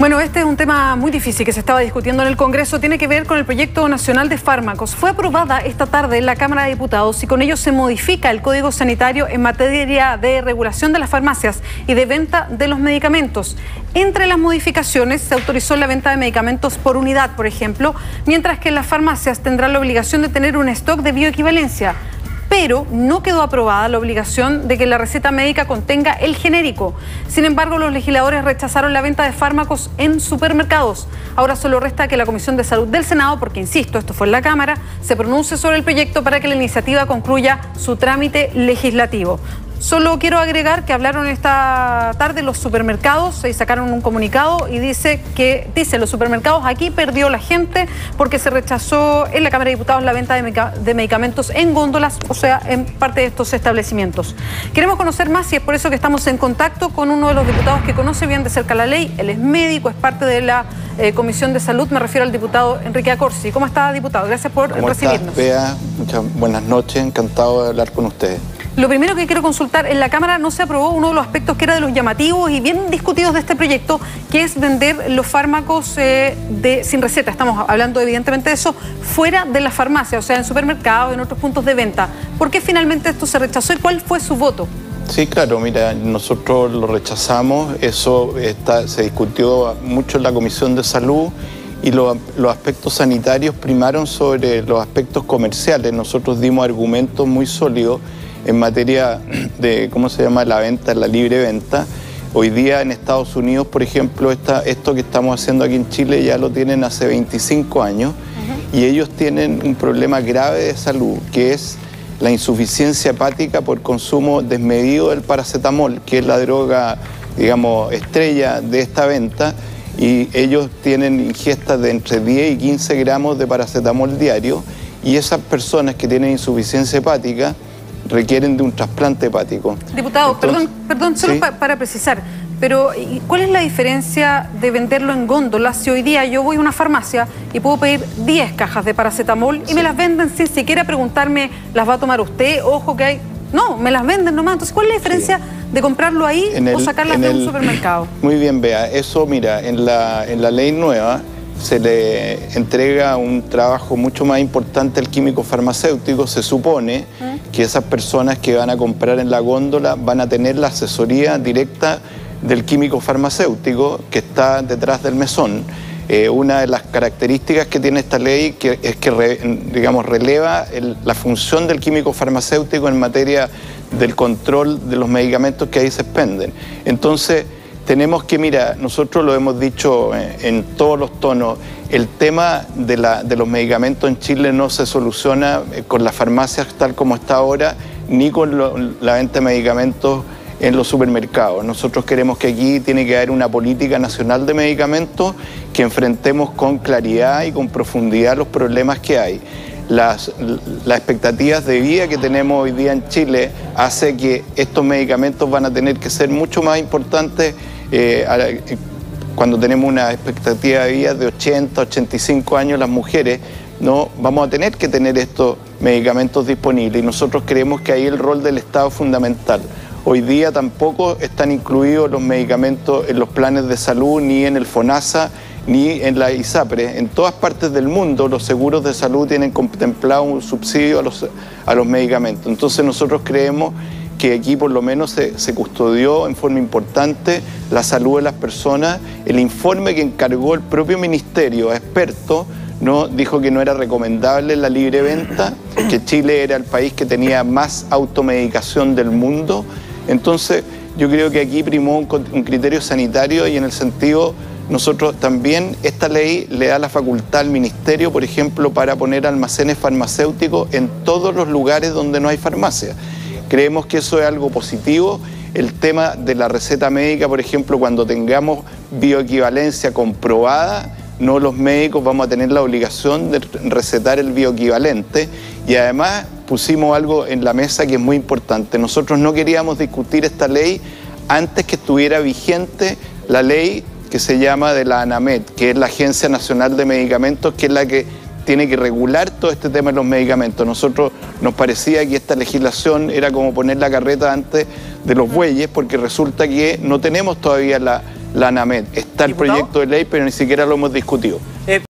Bueno, este es un tema muy difícil que se estaba discutiendo en el Congreso. Tiene que ver con el Proyecto Nacional de Fármacos. Fue aprobada esta tarde en la Cámara de Diputados y con ello se modifica el Código Sanitario en materia de regulación de las farmacias y de venta de los medicamentos. Entre las modificaciones se autorizó la venta de medicamentos por unidad, por ejemplo, mientras que las farmacias tendrán la obligación de tener un stock de bioequivalencia. Pero no quedó aprobada la obligación de que la receta médica contenga el genérico. Sin embargo, los legisladores rechazaron la venta de fármacos en supermercados. Ahora solo resta que la Comisión de Salud del Senado, porque insisto, esto fue en la Cámara, se pronuncie sobre el proyecto para que la iniciativa concluya su trámite legislativo. Solo quiero agregar que hablaron esta tarde los supermercados y sacaron un comunicado y dice los supermercados aquí perdió la gente porque se rechazó en la Cámara de Diputados la venta de medicamentos en góndolas, o sea, en parte de estos establecimientos. Queremos conocer más y es por eso que estamos en contacto con uno de los diputados que conoce bien de cerca la ley. Él es médico, es parte de la Comisión de Salud, me refiero al diputado Enrique Accorsi. ¿Cómo está, diputado? Gracias por recibirnos. Bea, muchas buenas noches, encantado de hablar con ustedes. Lo primero que quiero consultar, en la Cámara no se aprobó uno de los aspectos que era de los llamativos y bien discutidos de este proyecto, que es vender los fármacos sin receta. Estamos hablando evidentemente de eso, fuera de la farmacia, o sea, en supermercados, en otros puntos de venta. ¿Por qué finalmente esto se rechazó y cuál fue su voto? Sí, claro, mira, nosotros lo rechazamos, eso se discutió mucho en la Comisión de Salud y los aspectos sanitarios primaron sobre los aspectos comerciales. Nosotros dimos argumentos muy sólidos en materia de, ¿cómo se llama?, la venta, la libre venta. Hoy día en Estados Unidos, por ejemplo, esto que estamos haciendo aquí en Chile ya lo tienen hace 25 años y ellos tienen un problema grave de salud, que es la insuficiencia hepática por consumo desmedido del paracetamol, que es la droga, digamos, estrella de esta venta, y ellos tienen ingestas de entre 10 y 15 gramos de paracetamol diario, y esas personas que tienen insuficiencia hepática requieren de un trasplante hepático. Diputado, perdón, solo ¿sí? para precisar, pero ¿cuál es la diferencia de venderlo en góndolas si hoy día yo voy a una farmacia y puedo pedir 10 cajas de paracetamol y me las venden sin siquiera preguntarme, ¿las va a tomar usted? Ojo que hay... No, me las venden nomás. Entonces, ¿cuál es la diferencia de comprarlo ahí o sacarlas de un supermercado? Muy bien, Bea. Eso, mira, en la ley nueva se le entrega un trabajo mucho más importante al químico farmacéutico. Se supone que esas personas que van a comprar en la góndola van a tener la asesoría directa del químico farmacéutico que está detrás del mesón. Una de las características que tiene esta ley es que digamos, releva la función del químico farmacéutico en materia del control de los medicamentos que ahí se expenden. Entonces, tenemos que, mira, nosotros lo hemos dicho en todos los tonos, el tema de los medicamentos en Chile no se soluciona con las farmacias tal como está ahora, ni con la venta de medicamentos en los supermercados. Nosotros queremos que aquí tiene que haber una política nacional de medicamentos que enfrentemos con claridad y con profundidad los problemas que hay. Las expectativas de vida que tenemos hoy día en Chile hace que estos medicamentos van a tener que ser mucho más importantes cuando tenemos una expectativa de vida de 80, 85 años las mujeres, no vamos a tener que tener estos medicamentos disponibles y nosotros creemos que ahí el rol del Estado es fundamental. Hoy día tampoco están incluidos los medicamentos en los planes de salud, ni en el FONASA, ni en la ISAPRE. En todas partes del mundo los seguros de salud tienen contemplado un subsidio a los medicamentos. Entonces nosotros creemos que aquí por lo menos se custodió en forma importante la salud de las personas. El informe que encargó el propio ministerio a expertos dijo que no era recomendable la libre venta, que Chile era el país que tenía más automedicación del mundo. Entonces yo creo que aquí primó un criterio sanitario y en el sentido, nosotros también, esta ley le da la facultad al ministerio, por ejemplo, para poner almacenes farmacéuticos en todos los lugares donde no hay farmacia. Creemos que eso es algo positivo. El tema de la receta médica, por ejemplo, cuando tengamos bioequivalencia comprobada, no los médicos vamos a tener la obligación de recetar el bioequivalente y además pusimos algo en la mesa que es muy importante. Nosotros no queríamos discutir esta ley antes que estuviera vigente la ley que se llama de la ANAMED, que es la Agencia Nacional de Medicamentos, que es la que tiene que regular todo este tema de los medicamentos. Nosotros nos parecía que esta legislación era como poner la carreta antes de los bueyes, porque resulta que no tenemos todavía la ANAMED. Está el proyecto de ley, pero ni siquiera lo hemos discutido.